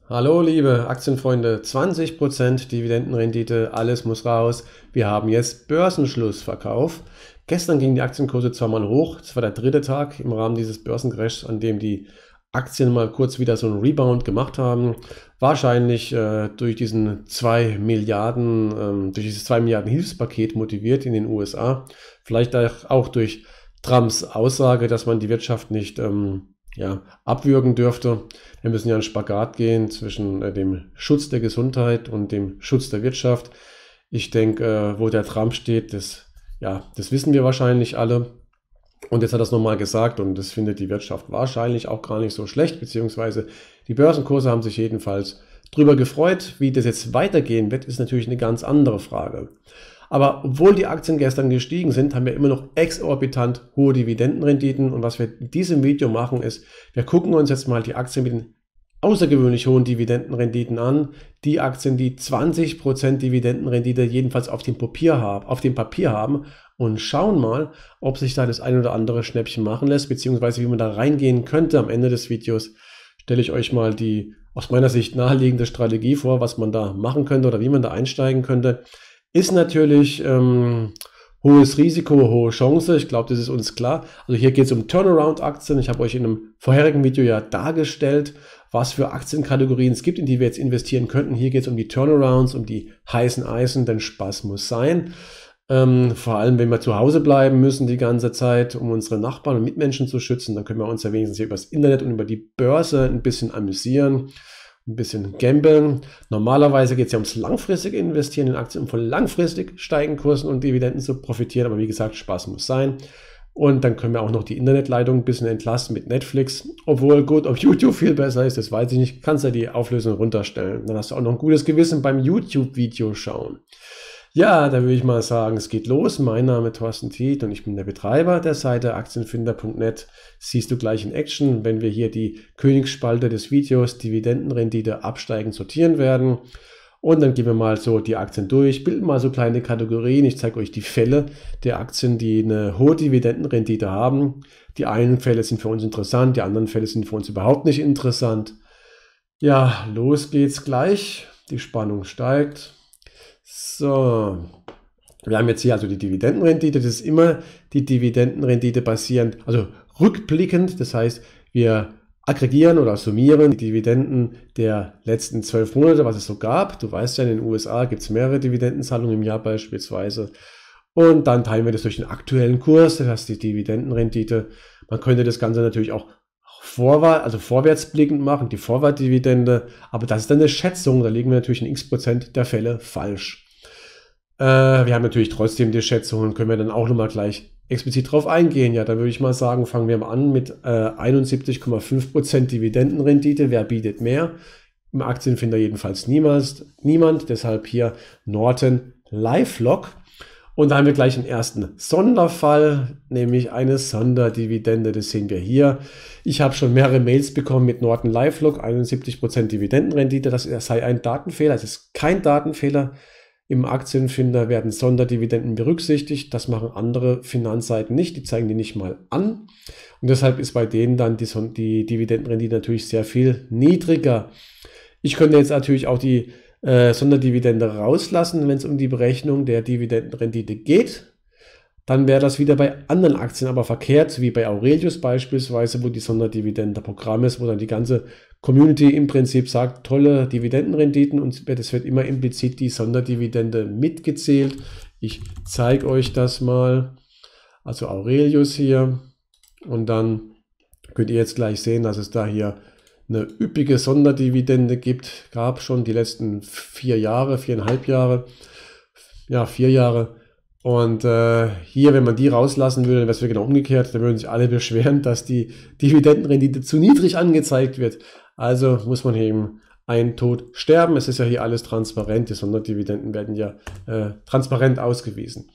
Hallo liebe Aktienfreunde, 20% Dividendenrendite, alles muss raus. Wir haben jetzt Börsenschlussverkauf. Gestern gingen die Aktienkurse zwar mal hoch, das war der dritte Tag im Rahmen dieses Börsencrashs, an dem die Aktien mal kurz wieder so einen Rebound gemacht haben. Wahrscheinlich durch diesen 2 Milliarden, durch dieses 2 Milliarden Hilfspaket motiviert in den USA. Vielleicht auch durch Trumps Aussage, dass man die Wirtschaft nicht abwürgen dürfte. Wir müssen ja einen Spagat gehen zwischen dem Schutz der Gesundheit und dem Schutz der Wirtschaft. Ich denke, wo der Trump steht, das wissen wir wahrscheinlich alle. Und jetzt hat er es nochmal gesagt und das findet die Wirtschaft wahrscheinlich auch gar nicht so schlecht, beziehungsweise die Börsenkurse haben sich jedenfalls drüber gefreut. Wie das jetzt weitergehen wird, ist natürlich eine ganz andere Frage. Aber obwohl die Aktien gestern gestiegen sind, haben wir immer noch exorbitant hohe Dividendenrenditen. Und was wir in diesem Video machen ist, wir gucken uns jetzt mal die Aktien mit den außergewöhnlich hohen Dividendenrenditen an. Die Aktien, die 20% Dividendenrendite jedenfalls auf dem Papier haben und schauen mal, ob sich da das ein oder andere Schnäppchen machen lässt, beziehungsweise wie man da reingehen könnte. Am Ende des Videos stelle ich euch mal die aus meiner Sicht naheliegende Strategie vor, was man da machen könnte oder wie man da einsteigen könnte. Ist natürlich hohes Risiko, hohe Chance. Ich glaube, das ist uns klar. Also hier geht es um Turnaround-Aktien. Ich habe euch in einem vorherigen Video ja dargestellt, was für Aktienkategorien es gibt, in die wir jetzt investieren könnten. Hier geht es um die Turnarounds, um die heißen Eisen, denn Spaß muss sein. Vor allem, wenn wir zu Hause bleiben müssen die ganze Zeit, um unsere Nachbarn und Mitmenschen zu schützen, dann können wir uns ja wenigstens hier über das Internet und über die Börse ein bisschen amüsieren. Ein bisschen gamblen. Normalerweise geht es ja ums langfristige Investieren in Aktien, um von langfristig steigenden Kursen und Dividenden zu profitieren. Aber wie gesagt, Spaß muss sein. Und dann können wir auch noch die Internetleitung ein bisschen entlasten mit Netflix. Obwohl, gut, ob YouTube viel besser ist, das weiß ich nicht. Kannst ja die Auflösung runterstellen. Dann hast du auch noch ein gutes Gewissen beim YouTube-Video schauen. Ja, da würde ich mal sagen, es geht los. Mein Name ist Thorsten Tiet und ich bin der Betreiber der Seite Aktienfinder.net. Siehst du gleich in Action, wenn wir hier die Königsspalte des Videos Dividendenrendite absteigend sortieren werden. Und dann gehen wir mal so die Aktien durch, bilden mal so kleine Kategorien. Ich zeige euch die Fälle der Aktien, die eine hohe Dividendenrendite haben. Die einen Fälle sind für uns interessant, die anderen Fälle sind für uns überhaupt nicht interessant. Ja, los geht's gleich. Die Spannung steigt. So, wir haben jetzt hier also die Dividendenrendite, das ist immer die Dividendenrendite basierend, also rückblickend, das heißt, wir aggregieren oder summieren die Dividenden der letzten 12 Monate, was es so gab. Du weißt ja, in den USA gibt es mehrere Dividendenzahlungen im Jahr beispielsweise. Und dann teilen wir das durch den aktuellen Kurs, das heißt die Dividendenrendite. Man könnte das Ganze natürlich auch vorwärtsblickend machen, die Vorwartdividende, aber das ist dann eine Schätzung, da liegen wir natürlich in x% der Fälle falsch. Wir haben natürlich trotzdem die Schätzungen, können wir dann auch nochmal gleich explizit drauf eingehen. Ja, da würde ich mal sagen, fangen wir mal an mit 71,5% Dividendenrendite. Wer bietet mehr? Im Aktienfinder jedenfalls niemand, deshalb hier Norton LifeLock. Und da haben wir gleich einen ersten Sonderfall, nämlich eine Sonderdividende. Das sehen wir hier. Ich habe schon mehrere Mails bekommen mit Norton LifeLock, 71% Dividendenrendite. Das sei ein Datenfehler. Es ist kein Datenfehler. Im Aktienfinder werden Sonderdividenden berücksichtigt. Das machen andere Finanzseiten nicht. Die zeigen die nicht mal an. Und deshalb ist bei denen dann die Dividendenrendite natürlich sehr viel niedriger. Ich könnte jetzt natürlich auch die Sonderdividende rauslassen, wenn es um die Berechnung der Dividendenrendite geht. Dann wäre das wieder bei anderen Aktien aber verkehrt, wie bei Aurelius beispielsweise, wo die Sonderdividende Programm ist, wo dann die ganze Community im Prinzip sagt, tolle Dividendenrenditen und es wird immer implizit die Sonderdividende mitgezählt. Ich zeige euch das mal. Also Aurelius hier und dann könnt ihr jetzt gleich sehen, dass es da hier eine üppige Sonderdividende gab schon die letzten 4 Jahre, 4,5 Jahre, ja 4 Jahre. Und hier, wenn man die rauslassen würde, wäre es genau umgekehrt, dann würden sich alle beschweren, dass die Dividendenrendite zu niedrig angezeigt wird. Also muss man eben einen Tod sterben. Es ist ja hier alles transparent, die Sonderdividenden werden ja transparent ausgewiesen.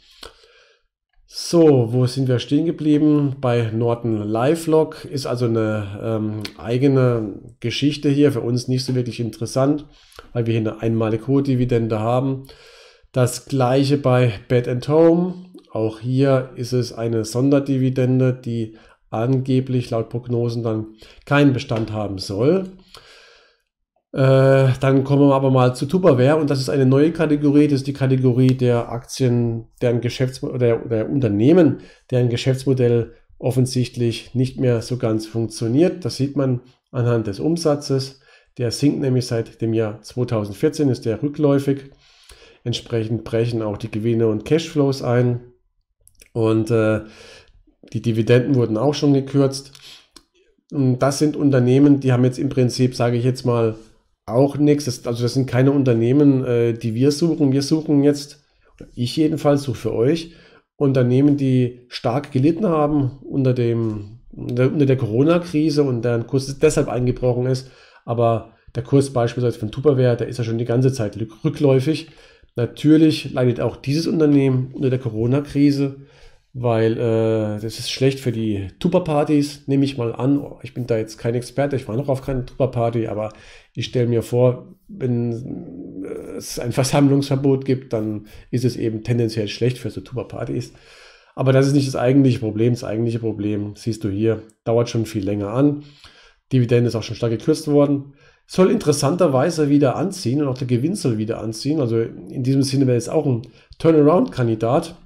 So, wo sind wir stehen geblieben? Bei Norton LifeLock ist also eine eigene Geschichte hier, für uns nicht so wirklich interessant, weil wir hier eine einmalige hohe Dividende haben. Das gleiche bei Bed & Home, auch hier ist es eine Sonderdividende, die angeblich laut Prognosen dann keinen Bestand haben soll. Dann kommen wir aber mal zu Tupperware und das ist eine neue Kategorie. Das ist die Kategorie der Aktien, deren Geschäftsmodell oder Unternehmen, deren Geschäftsmodell offensichtlich nicht mehr so ganz funktioniert. Das sieht man anhand des Umsatzes. Der sinkt nämlich seit dem Jahr 2014, ist der rückläufig. Entsprechend brechen auch die Gewinne und Cashflows ein. Und die Dividenden wurden auch schon gekürzt. Und das sind Unternehmen, die haben jetzt im Prinzip, sage ich jetzt mal, auch nichts. Das sind keine Unternehmen, die wir suchen. Wir suchen jetzt, oder ich jedenfalls suche für euch, Unternehmen, die stark gelitten haben unter der Corona-Krise und deren Kurs deshalb eingebrochen ist. Aber der Kurs beispielsweise von Tupperware, der ist ja schon die ganze Zeit rückläufig. Natürlich leidet auch dieses Unternehmen unter der Corona-Krise, weil das ist schlecht für die Tupperpartys, nehme ich mal an. Ich bin da jetzt kein Experte, ich war noch auf keine Tupperparty, aber ich stelle mir vor, wenn es ein Versammlungsverbot gibt, dann ist es eben tendenziell schlecht für so Tupperpartys. Aber das ist nicht das eigentliche Problem. Das eigentliche Problem, siehst du hier, dauert schon viel länger an. Dividende ist auch schon stark gekürzt worden. Soll interessanterweise wieder anziehen und auch der Gewinn soll wieder anziehen. Also in diesem Sinne wäre es auch ein Turnaround-Kandidat.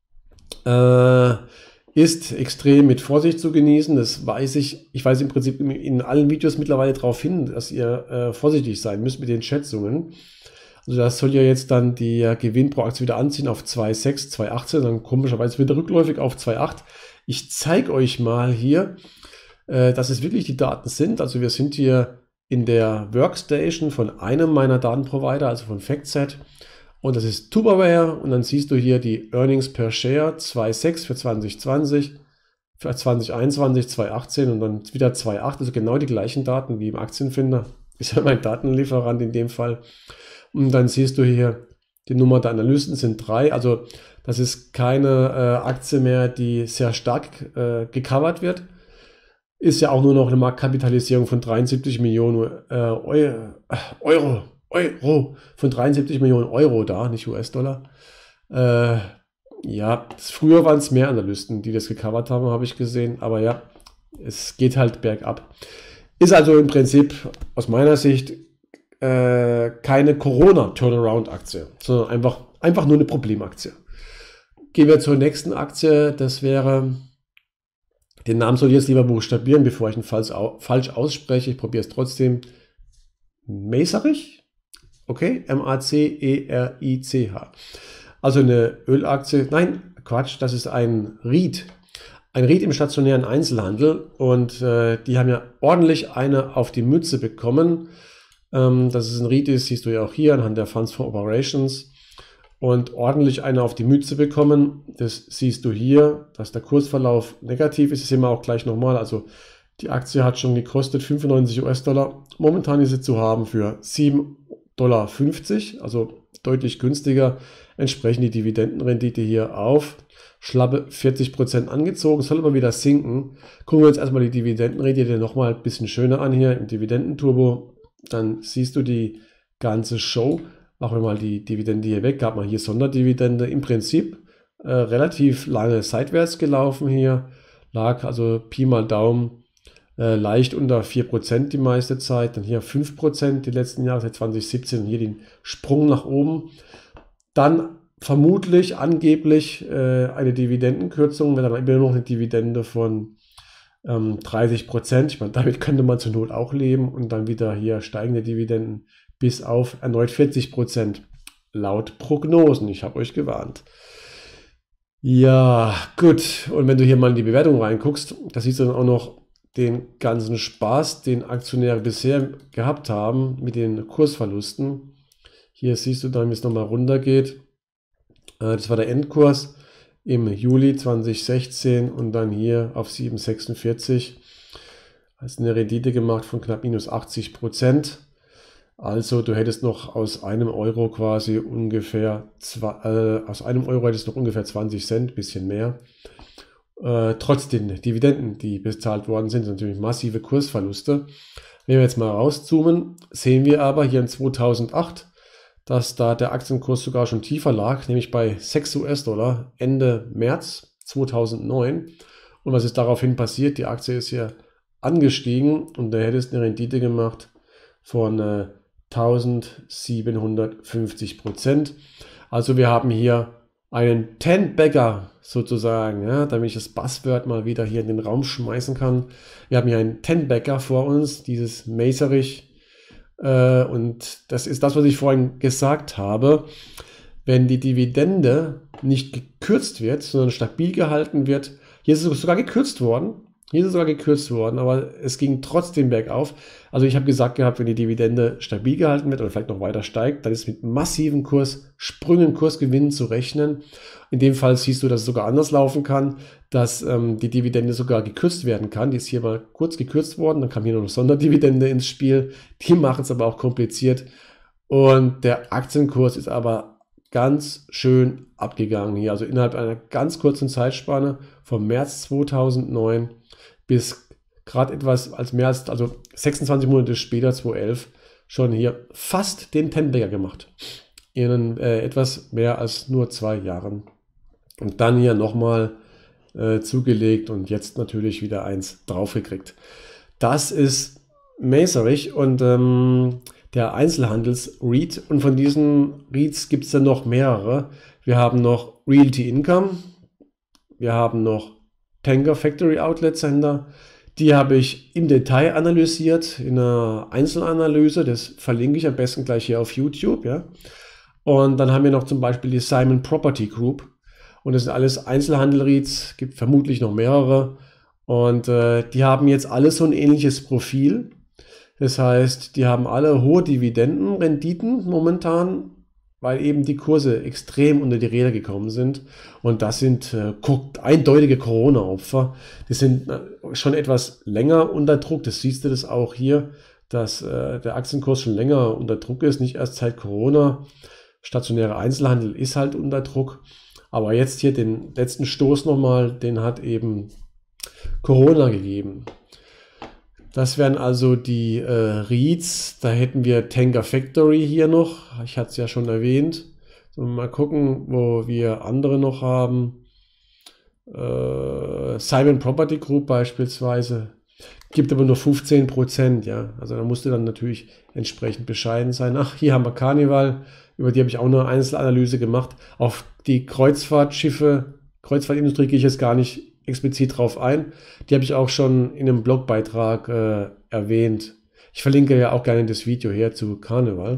Ist extrem mit Vorsicht zu genießen, das weiß ich. Ich weise im Prinzip in allen Videos mittlerweile darauf hin, dass ihr vorsichtig sein müsst mit den Schätzungen. Also das soll ja jetzt dann der Gewinn pro Aktie wieder anziehen auf 2,6, 2,18, dann komischerweise wieder rückläufig auf 2,8. Ich zeige euch mal hier, dass es wirklich die Daten sind. Also wir sind hier in der Workstation von einem meiner Datenprovider, also von FactSet. Und das ist Tupperware und dann siehst du hier die Earnings per Share 2,6 für 2020, für 2021, 2,18 und dann wieder 2,8, also genau die gleichen Daten wie im Aktienfinder. Ist ja mein Datenlieferant in dem Fall. Und dann siehst du hier, die Nummer der Analysten sind 3, also das ist keine Aktie mehr, die sehr stark gecovert wird. Ist ja auch nur noch eine Marktkapitalisierung von 73 Millionen Euro von 73 Millionen Euro da, nicht US-Dollar. Ja, früher waren es mehr Analysten, die das gecovert haben, habe ich gesehen. Aber ja, es geht halt bergab. Ist also im Prinzip aus meiner Sicht keine Corona-Turnaround-Aktie, sondern einfach nur eine Problemaktie. Gehen wir zur nächsten Aktie. Das wäre, den Namen soll ich jetzt lieber buchstabieren, bevor ich ihn falsch ausspreche. Ich probiere es trotzdem. Macerich? Okay, M-A-C-E-R-I-C-H. Also eine Ölaktie, nein, Quatsch, das ist ein REIT. Ein REIT im stationären Einzelhandel und die haben ja ordentlich eine auf die Mütze bekommen. Dass es ein REIT ist, siehst du ja auch hier anhand der Funds for Operations. Und ordentlich eine auf die Mütze bekommen, das siehst du hier, dass der Kursverlauf negativ ist. Das sehen wir auch gleich nochmal. Also die Aktie hat schon gekostet 95 US-Dollar. Momentan ist sie zu haben für 7,50 $, also deutlich günstiger. Entsprechend die Dividendenrendite hier auf schlappe 40% angezogen, soll aber wieder sinken. Gucken wir uns erstmal die Dividendenrendite nochmal ein bisschen schöner an hier im Dividendenturbo. Dann siehst du die ganze Show. Machen wir mal die Dividende hier weg. Gab mal hier Sonderdividende. Im Prinzip relativ lange seitwärts gelaufen hier. Lag also Pi mal Daumen leicht unter 4% die meiste Zeit. Dann hier 5% die letzten Jahre, seit 2017. Und hier den Sprung nach oben. Dann vermutlich, angeblich eine Dividendenkürzung. Wenn dann immer noch eine Dividende von 30%. Ich meine, damit könnte man zur Not auch leben. Und dann wieder hier steigende Dividenden bis auf erneut 40% laut Prognosen. Ich habe euch gewarnt. Ja, gut. Und wenn du hier mal in die Bewertung reinguckst, da siehst du dann auch noch den ganzen Spaß, den Aktionäre bisher gehabt haben mit den Kursverlusten. Hier siehst du dann, wie es nochmal runtergeht. Das war der Endkurs im Juli 2016 und dann hier auf 7,46. Hast eine Rendite gemacht von knapp minus 80%. Also du hättest noch aus einem Euro quasi ungefähr, aus einem Euro hättest du noch ungefähr 20 Cent, bisschen mehr. Trotz den Dividenden, die bezahlt worden sind, sind natürlich massive Kursverluste. Wenn wir jetzt mal rauszoomen, sehen wir aber hier in 2008, dass da der Aktienkurs sogar schon tiefer lag, nämlich bei 6 US-Dollar Ende März 2009. Und was ist daraufhin passiert? Die Aktie ist hier angestiegen und da hättest eine Rendite gemacht von 1750%. Also wir haben hier einen 10-Bagger sozusagen, ja, damit ich das Buzzword mal wieder hier in den Raum schmeißen kann. Wir haben hier einen 10-Bagger vor uns, dieses Macerich. Und das ist das, was ich vorhin gesagt habe. Wenn die Dividende nicht gekürzt wird, sondern stabil gehalten wird, hier ist es sogar gekürzt worden. Aber es ging trotzdem bergauf. Also ich habe gesagt gehabt, wenn die Dividende stabil gehalten wird oder vielleicht noch weiter steigt, dann ist mit massiven Kurssprüngen, Kursgewinnen zu rechnen. In dem Fall siehst du, dass es sogar anders laufen kann, dass die Dividende sogar gekürzt werden kann. Die ist hier mal kurz gekürzt worden, dann kam hier noch eine Sonderdividende ins Spiel. Die machen es aber auch kompliziert. Und der Aktienkurs ist aber ganz schön abgegangen hier. Also innerhalb einer ganz kurzen Zeitspanne vom März 2009 bis gerade etwas als mehr als, also 26 Monate später, 2011, schon hier fast den 10-Bagger gemacht. In etwas mehr als nur 2 Jahren. Und dann hier nochmal zugelegt und jetzt natürlich wieder eins draufgekriegt. Das ist Macerich und der Einzelhandels-REIT. Und von diesen REITs gibt es dann noch mehrere. Wir haben noch Realty Income. Wir haben noch Tanger Factory Outlet Center. Die habe ich im Detail analysiert in einer Einzelanalyse. Das verlinke ich am besten gleich hier auf YouTube. Ja. Und dann haben wir noch zum Beispiel die Simon Property Group. Und das sind alles Einzelhandel-REITs, gibt vermutlich noch mehrere. Und die haben jetzt alles so ein ähnliches Profil. Das heißt, die haben alle hohe Dividendenrenditen momentan, weil eben die Kurse extrem unter die Räder gekommen sind. Und das sind eindeutige Corona-Opfer. Die sind schon etwas länger unter Druck. Das siehst du das auch hier, dass der Aktienkurs schon länger unter Druck ist, nicht erst seit Corona. Stationärer Einzelhandel ist halt unter Druck. Aber jetzt hier den letzten Stoß nochmal, den hat eben Corona gegeben. Das wären also die REITs. Da hätten wir Tanger Factory hier noch. Ich hatte es ja schon erwähnt. So, mal gucken, wo wir andere noch haben. Simon Property Group beispielsweise. Gibt aber nur 15%. Ja? Also da musst du dann natürlich entsprechend bescheiden sein. Ach, hier haben wir Carnival. Über die habe ich auch eine Einzelanalyse gemacht. Auf die Kreuzfahrtindustrie gehe ich jetzt gar nicht explizit drauf ein. Die habe ich auch schon in einem Blogbeitrag erwähnt. Ich verlinke ja auch gerne das Video her zu Carnival.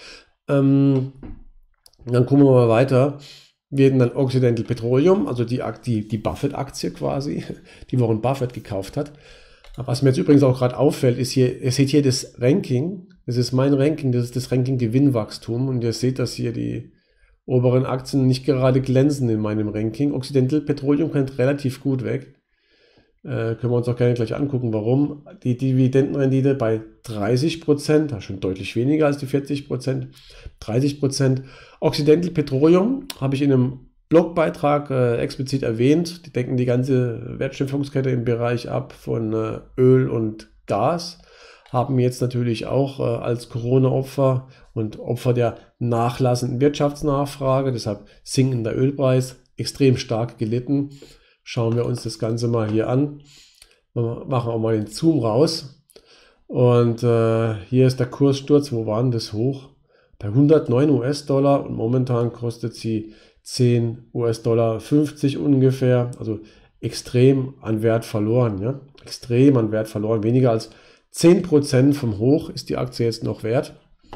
Dann gucken wir mal weiter. Wir hätten dann Occidental Petroleum, also die Buffett-Aktie quasi, die Warren Buffett gekauft hat. Was mir jetzt übrigens auch gerade auffällt, ist hier, ihr seht hier das Ranking. Das ist mein Ranking, das ist das Ranking Gewinnwachstum. Und ihr seht, dass hier die oberen Aktien nicht gerade glänzen in meinem Ranking. Occidental Petroleum kommt relativ gut weg. Können wir uns auch gerne gleich angucken, warum. Die Dividendenrendite bei 30%, das ist schon deutlich weniger als die 40%, 30%. Occidental Petroleum habe ich in einem Blogbeitrag explizit erwähnt. Die decken die ganze Wertschöpfungskette im Bereich ab von Öl und Gas. Haben jetzt natürlich auch als Corona-Opfer und Opfer der nachlassenden Wirtschaftsnachfrage, deshalb sinkender Ölpreis, extrem stark gelitten. Schauen wir uns das Ganze mal hier an. Wir machen auch mal den Zoom raus. Und hier ist der Kurssturz. Wo war denn das hoch? Bei 109 US-Dollar und momentan kostet sie 10 US-Dollar 50 ungefähr. Also extrem an Wert verloren. Ja? Extrem an Wert verloren. Weniger als 10% vom Hoch ist die Aktie jetzt noch wert.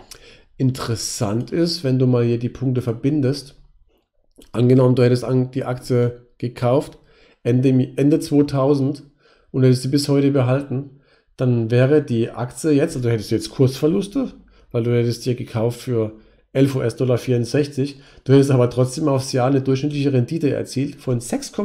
Interessant ist, wenn du mal hier die Punkte verbindest. Angenommen, du hättest die Aktie gekauft Ende 2000 und hättest sie bis heute behalten, dann wäre die Aktie jetzt, also hättest du jetzt Kursverluste, weil du hättest dir gekauft für 11 US-Dollar 64. Du hättest aber trotzdem aufs Jahr eine durchschnittliche Rendite erzielt von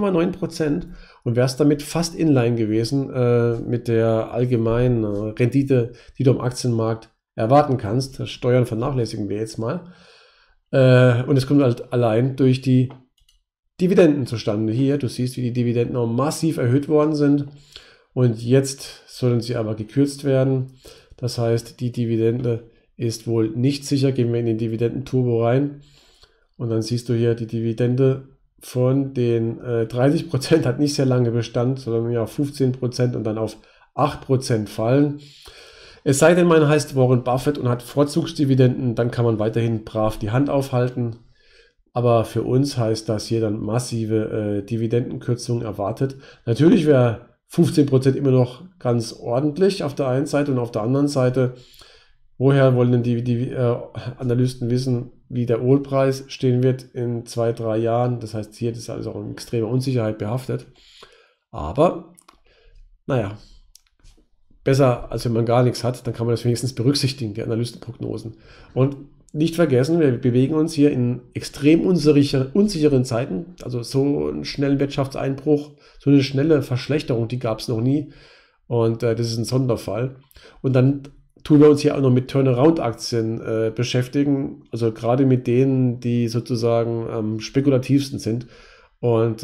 6,9% und wärst damit fast inline gewesen mit der allgemeinen Rendite, die du am Aktienmarkt erwarten kannst. Das Steuern vernachlässigen wir jetzt mal. Und es kommt halt allein durch die Dividenden zustande. Hier, du siehst, wie die Dividenden auch massiv erhöht worden sind und jetzt sollen sie aber gekürzt werden. Das heißt, die Dividende ist wohl nicht sicher. Gehen wir in den Dividendenturbo rein und dann siehst du hier die Dividende von den 30% hat nicht sehr lange Bestand, sondern ja 15% und dann auf 8% fallen. Es sei denn, man heißt Warren Buffett und hat Vorzugsdividenden, dann kann man weiterhin brav die Hand aufhalten. Aber für uns heißt das hier dann massive Dividendenkürzungen erwartet. Natürlich wäre 15% immer noch ganz ordentlich auf der einen Seite und auf der anderen Seite, woher wollen denn die Analysten wissen, wie der Ölpreis stehen wird in 2, 3 Jahren? Das heißt, hier ist also auch eine extreme Unsicherheit behaftet. Aber, naja, besser, als wenn man gar nichts hat, dann kann man das wenigstens berücksichtigen, die Analystenprognosen. Und nicht vergessen, wir bewegen uns hier in extrem unsicheren Zeiten. Also so einen schnellen Wirtschaftseinbruch, so eine schnelle Verschlechterung, die gab es noch nie. Und das ist ein Sonderfall. Und dann tun wir uns hier auch noch mit Turnaround-Aktien beschäftigen. Also gerade mit denen, die sozusagen am spekulativsten sind. Und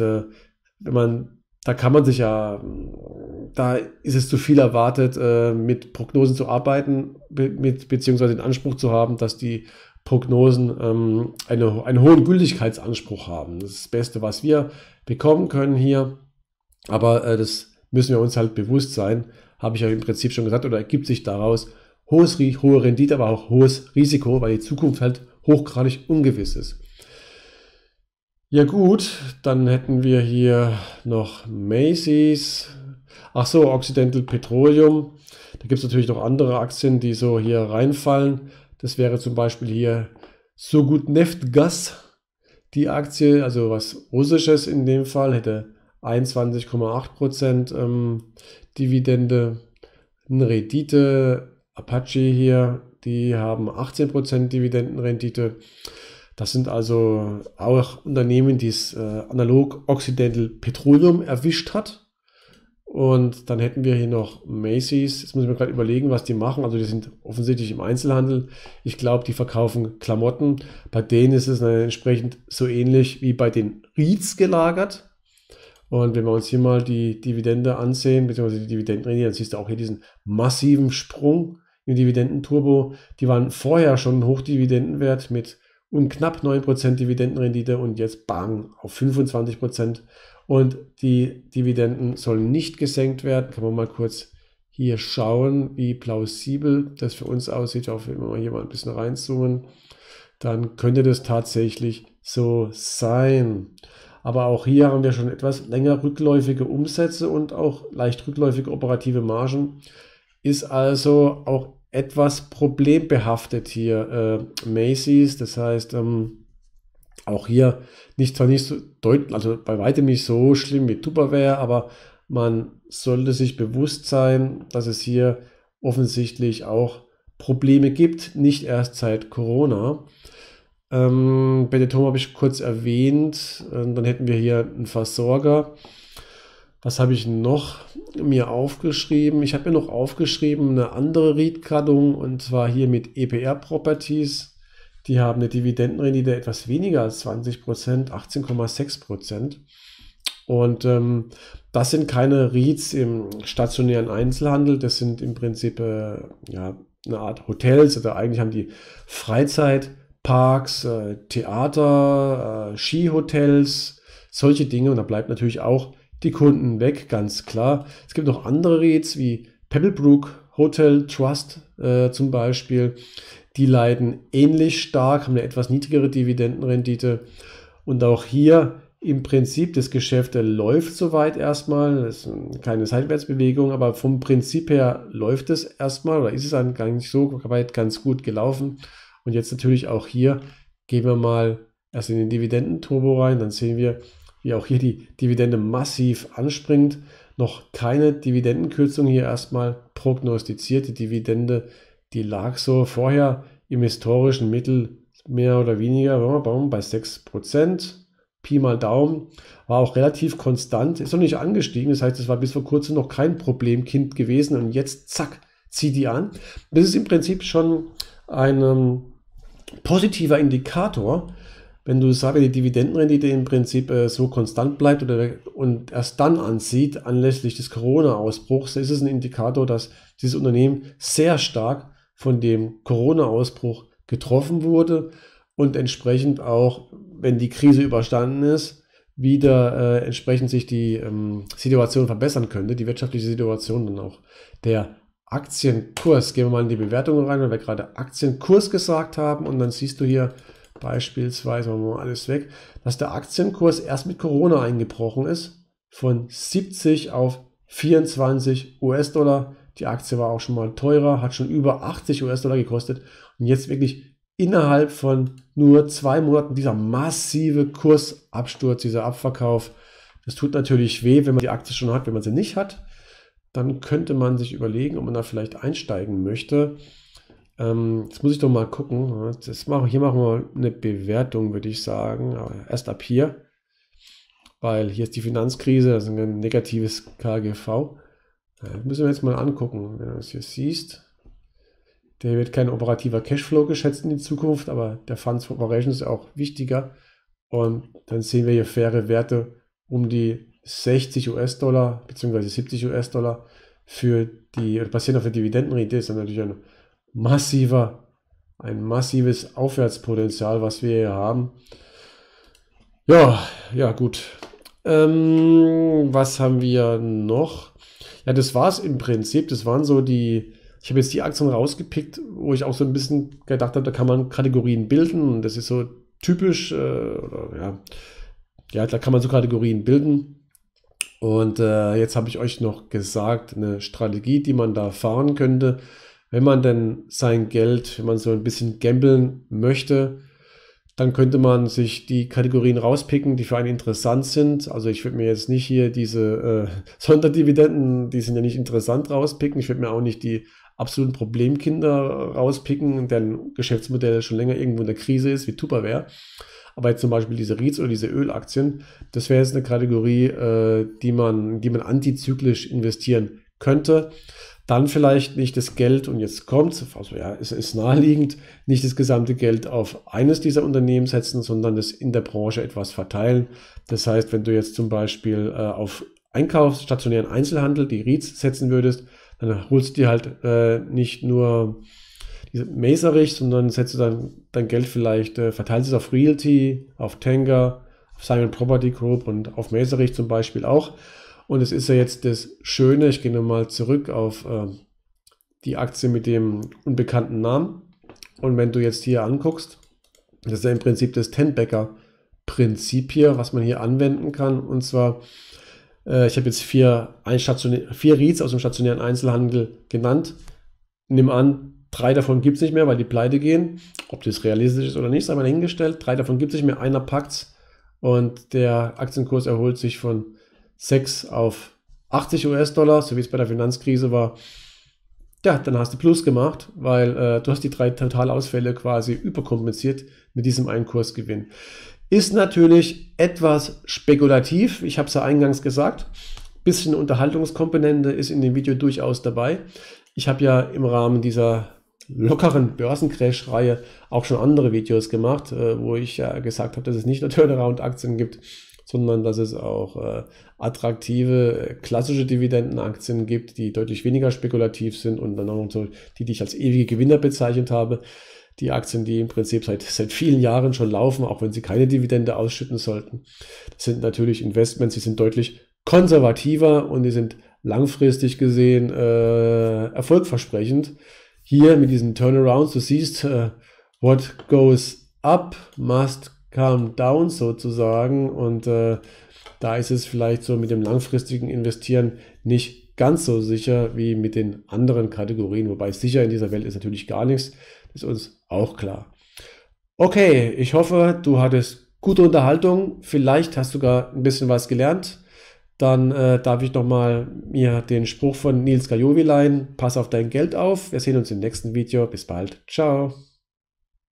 da kann man sich ja, da ist es zu viel erwartet, mit Prognosen zu arbeiten, beziehungsweise den Anspruch zu haben, dass die Prognosen einen hohen Gültigkeitsanspruch haben. Das ist das Beste, was wir bekommen können hier. Aber das müssen wir uns halt bewusst sein, habe ich ja im Prinzip schon gesagt, oder ergibt sich daraus hohe Rendite, aber auch hohes Risiko, weil die Zukunft halt hochgradig ungewiss ist. Ja gut, dann hätten wir hier noch Macy's. Ach so, Occidental Petroleum. Da gibt es natürlich noch andere Aktien, die so hier reinfallen. Das wäre zum Beispiel hier Surgutneftgaz. Die Aktie, also was Russisches in dem Fall, hätte 21,8% Dividende. Eine Rendite, Apache hier, die haben 18% Dividendenrendite. Das sind also auch Unternehmen, die es analog Occidental Petroleum erwischt hat. Und dann hätten wir hier noch Macy's. Jetzt muss ich mir gerade überlegen, was die machen. Also die sind offensichtlich im Einzelhandel. Ich glaube, die verkaufen Klamotten. Bei denen ist es entsprechend so ähnlich wie bei den REITs gelagert. Und wenn wir uns hier mal die Dividende ansehen, beziehungsweise die Dividendenrendite, dann siehst du auch hier diesen massiven Sprung im Dividendenturbo. Die waren vorher schon ein Hochdividendenwert mit knapp 9% Dividendenrendite und jetzt bang auf 25%. Und die Dividenden sollen nicht gesenkt werden. Kann man mal kurz hier schauen, wie plausibel das für uns aussieht. Auch wenn wir hier mal ein bisschen reinzoomen, dann könnte das tatsächlich so sein. Aber auch hier haben wir schon etwas länger rückläufige Umsätze und auch leicht rückläufige operative Margen. Ist also auch etwas problembehaftet hier Macy's. Das heißt, auch hier zwar nicht so deutlich, also bei weitem nicht so schlimm wie Tupperware, aber man sollte sich bewusst sein, dass es hier offensichtlich auch Probleme gibt, nicht erst seit Corona. Benetton habe ich kurz erwähnt, dann hätten wir hier einen Versorger. Was habe ich noch mir aufgeschrieben? Ich habe mir noch aufgeschrieben eine andere REIT-Gattung, und zwar hier mit EPR Properties. Die haben eine Dividendenrendite etwas weniger als 20%, 18,6%. Und das sind keine REITs im stationären Einzelhandel, das sind im Prinzip ja, eine Art Hotels, oder eigentlich haben die Freizeitparks, Theater, Skihotels, solche Dinge, und da bleibt natürlich auch die Kunden weg, ganz klar. Es gibt noch andere REITs wie Pebblebrook Hotel Trust zum Beispiel. Die leiden ähnlich stark, haben eine etwas niedrigere Dividendenrendite. Und auch hier im Prinzip das Geschäft läuft soweit erstmal. Das ist keine Seitwärtsbewegung, aber vom Prinzip her läuft es erstmal, oder ist es dann gar nicht so weit ganz gut gelaufen. Und jetzt natürlich auch hier gehen wir mal erst in den Dividendenturbo rein. Dann sehen wir, wie auch hier die Dividende massiv anspringt. Noch keine Dividendenkürzung hier erstmal prognostiziert. Die Dividende, die lag so vorher im historischen Mittel mehr oder weniger bei 6%. Pi mal Daumen, war auch relativ konstant, ist noch nicht angestiegen. Das heißt, es war bis vor kurzem noch kein Problemkind gewesen, und jetzt, zack, zieht die an. Das ist im Prinzip schon ein positiver Indikator. Wenn du sagst, wenn die Dividendenrendite im Prinzip so konstant bleibt und erst dann anzieht, anlässlich des Corona-Ausbruchs, ist es ein Indikator, dass dieses Unternehmen sehr stark von dem Corona-Ausbruch getroffen wurde und entsprechend auch, wenn die Krise überstanden ist, wieder entsprechend sich die Situation verbessern könnte, die wirtschaftliche Situation dann auch der Aktienkurs. Gehen wir mal in die Bewertungen rein, weil wir gerade Aktienkurs gesagt haben. Und dann siehst du hier beispielsweise, machen wir mal alles weg, dass der Aktienkurs erst mit Corona eingebrochen ist. Von 70 auf 24 US-Dollar. Die Aktie war auch schon mal teurer, hat schon über 80 US-Dollar gekostet. Und jetzt wirklich innerhalb von nur 2 Monaten dieser massive Kursabsturz, dieser Abverkauf. Das tut natürlich weh, wenn man die Aktie schon hat. Wenn man sie nicht hat, dann könnte man sich überlegen, ob man da vielleicht einsteigen möchte. Jetzt muss ich doch mal gucken. Hier machen wir eine Bewertung, würde ich sagen. Aber erst ab hier, weil hier ist die Finanzkrise, das ist ein negatives KGV. Das müssen wir jetzt mal angucken. Wenn du das hier siehst, der wird kein operativer Cashflow geschätzt in die Zukunft, aber der Funds for Operations ist auch wichtiger. Und dann sehen wir hier faire Werte um die 60 US-Dollar bzw. 70 US-Dollar für die, basierend auf der Dividendenrendite, ist dann natürlich ein massives Aufwärtspotenzial, was wir hier haben. Ja, gut. Was haben wir noch? Ja, das war es im Prinzip. Das waren so die, ich habe jetzt die Aktien rausgepickt, wo ich auch so ein bisschen gedacht habe, da kann man Kategorien bilden. Und das ist so typisch, da kann man so Kategorien bilden. Und jetzt habe ich euch noch gesagt, eine Strategie, die man da fahren könnte, wenn man denn sein Geld, wenn man so ein bisschen gamblen möchte, dann könnte man sich die Kategorien rauspicken, die für einen interessant sind. Also ich würde mir jetzt nicht hier diese Sonderdividenden, die sind ja nicht interessant, rauspicken. Ich würde mir auch nicht die absoluten Problemkinder rauspicken, deren Geschäftsmodell schon länger irgendwo in der Krise ist, wie Tupperware. Aber jetzt zum Beispiel diese REITs oder diese Ölaktien, das wäre jetzt eine Kategorie, die man antizyklisch investieren könnte. Dann vielleicht nicht das Geld, und jetzt kommt, also ja, es ist naheliegend, nicht das gesamte Geld auf eines dieser Unternehmen setzen, sondern das in der Branche etwas verteilen. Das heißt, wenn du jetzt zum Beispiel auf stationären Einzelhandel, die REITs setzen würdest, dann holst du dir halt nicht nur diese Macerich, sondern setzt du dann dein Geld vielleicht, verteilst es auf Realty, auf Tenga, auf Simon Property Group und auf Macerich zum Beispiel auch. Und es ist ja jetzt das Schöne, ich gehe nochmal zurück auf die Aktie mit dem unbekannten Namen. Und wenn du jetzt hier anguckst, das ist ja im Prinzip das Ten-Bagger-Prinzip hier, was man hier anwenden kann. Und zwar, ich habe jetzt vier REITs aus dem stationären Einzelhandel genannt. Nimm an, 3 davon gibt es nicht mehr, weil die pleite gehen. Ob das realistisch ist oder nicht, sei mal dahingestellt. 3 davon gibt es nicht mehr, einer packt's. Und der Aktienkurs erholt sich von 6 auf 80 US-Dollar, so wie es bei der Finanzkrise war. Ja, dann hast du Plus gemacht, weil du hast die 3 Totalausfälle quasi überkompensiert mit diesem einen Kursgewinn. Ist natürlich etwas spekulativ, ich habe es ja eingangs gesagt. Bisschen Unterhaltungskomponente ist in dem Video durchaus dabei. Ich habe ja im Rahmen dieser lockeren Börsencrash-Reihe auch schon andere Videos gemacht, wo ich ja gesagt habe, dass es nicht nur Turnaround-Aktien gibt, sondern dass es auch attraktive, klassische Dividendenaktien gibt, die deutlich weniger spekulativ sind, und dann auch so die ich als ewige Gewinner bezeichnet habe. Die Aktien, die im Prinzip seit vielen Jahren schon laufen, auch wenn sie keine Dividende ausschütten sollten. Das sind natürlich Investments, die sind deutlich konservativer und die sind langfristig gesehen erfolgversprechend. Hier mit diesen Turnarounds, du siehst, what goes up must come down sozusagen, und da ist es vielleicht so mit dem langfristigen Investieren nicht ganz so sicher wie mit den anderen Kategorien, wobei sicher in dieser Welt ist natürlich gar nichts, das ist uns auch klar. Okay, ich hoffe, du hattest gute Unterhaltung, vielleicht hast du sogar ein bisschen was gelernt. Dann darf ich nochmal mir den Spruch von Nils Gajovi leihen: Pass auf dein Geld auf. Wir sehen uns im nächsten Video. Bis bald. Ciao.